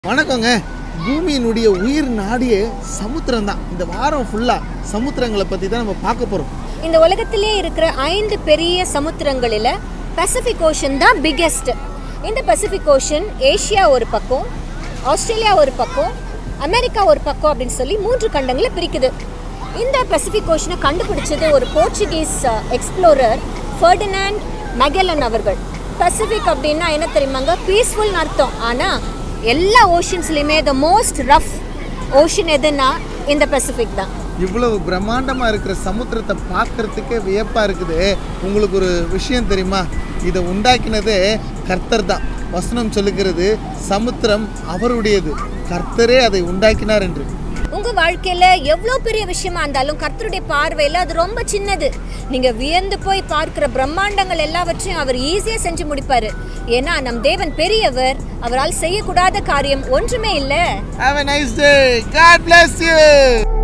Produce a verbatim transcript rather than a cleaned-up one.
வணக்கங்க. பூமியினுடைய உயிர் நாடியே சமுத்திரம் தான். இந்த வாரம் ஃபுல்லா சமுத்திரங்களை பத்தி தான் நம்ம பார்க்க போறோம். இந்த உலகத்திலே இருக்கிற ஐந்து பெரிய சமுத்திரங்களில் பசிபிக் ஓஷன் தான் பிக்கெஸ்ட். இந்த பசிபிக் ஓஷன் ஏஷியா ஒரு பக்கம், ஆஸ்திரேலியா ஒரு பக்கம், அமெரிக்கா ஒரு பக்கம் அப்படின்னு சொல்லி மூன்று கண்டங்களை பிரிக்குது. இந்த பசிபிக் ஓஷனை கண்டுபிடிச்சது ஒரு போர்ச்சுகீஸ் எக்ஸ்ப்ளோரர் ஃபெர்டினாண்ட் மெகல்லன் அவர்கள். பசிபிக் அப்படின்னா என்ன தெரியுமாங்க? பீஸ்ஃபுல்னு அர்த்தம். ஆனால் எல்லா ஓஷன்ஸ்லையுமே த மோஸ்ட் ரஃப் ஓஷன் எதுன்னா இந்த பசிபிக் தான். இவ்வளவு பிரம்மாண்டமா இருக்கிற சமுத்திரத்தை பார்க்கறதுக்கே வியப்பா இருக்குது. உங்களுக்கு ஒரு விஷயம் தெரியுமா? இதை உண்டாக்கினதே கர்த்தர் தான். வசனம் சொல்லுகிறது, சமுத்திரம் அவருடையது, கர்த்தரே அதை உண்டாக்கினார் என்று. உங்கள் வாழ்க்கையில் எவ்வளோ பெரிய விஷயமா இருந்தாலும் கர்த்தருடைய பார்வையில் அது ரொம்ப சின்னது. நீங்கள் வியந்து போய் பார்க்குற பிரம்மாண்டங்கள் எல்லாவற்றையும் அவர் ஈஸியாக செஞ்சு முடிப்பார். ஏன்னா நம் தேவன் பெரியவர், அவரால் செய்யக்கூடாத காரியம் ஒன்றுமே இல்லை. Have a nice day. God bless you.